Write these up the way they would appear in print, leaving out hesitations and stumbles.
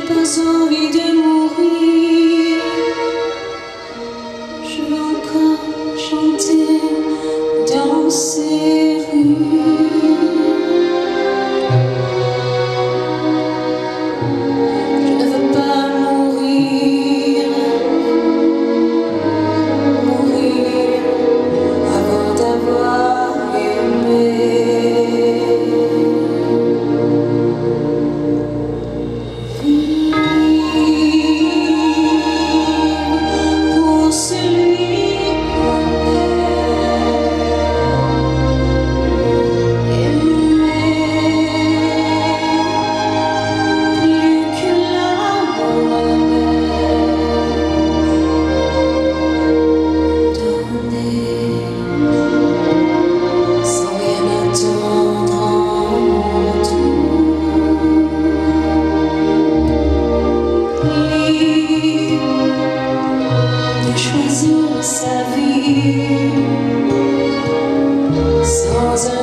pas envie de mourir. Je veux encore chanter dans ces rues. Je ne veux pas mourir avant d'avoir aimé. Pour celui qu'on aime, plus que l'amour donner, sans rien attendre en retour. De choisir sa vie sans un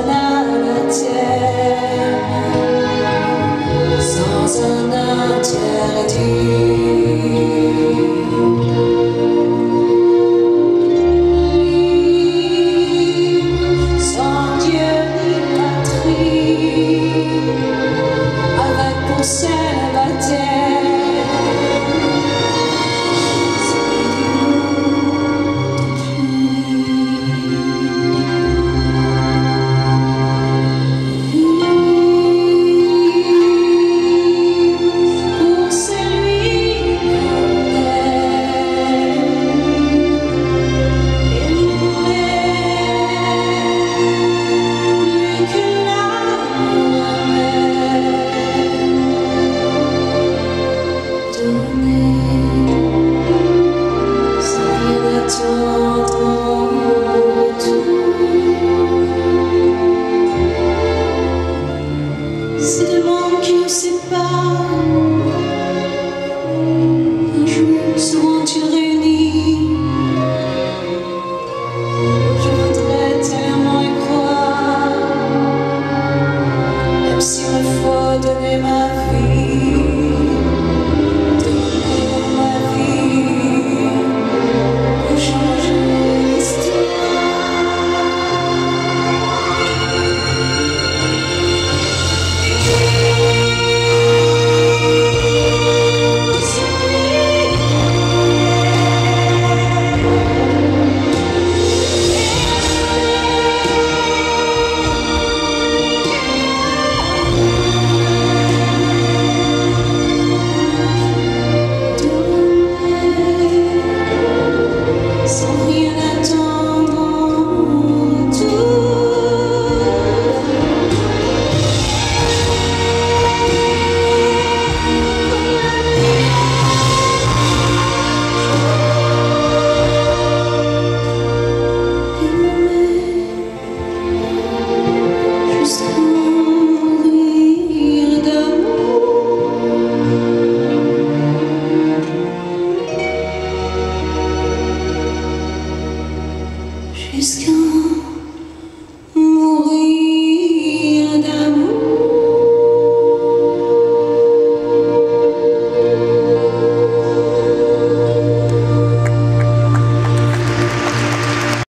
anathème, sans un interdit. Libre, sans Dieu ni patrie, avec pour seul baptême c'est le monde qui nous sépare. Un jour seront-ils réunis? Je voudrais tellement y croire, même s'il me faut donner ma vie, pour changer l'histoire. Sans rien attendre en retour. Aimer jusqu'à mourir d'amour. Jusqu'à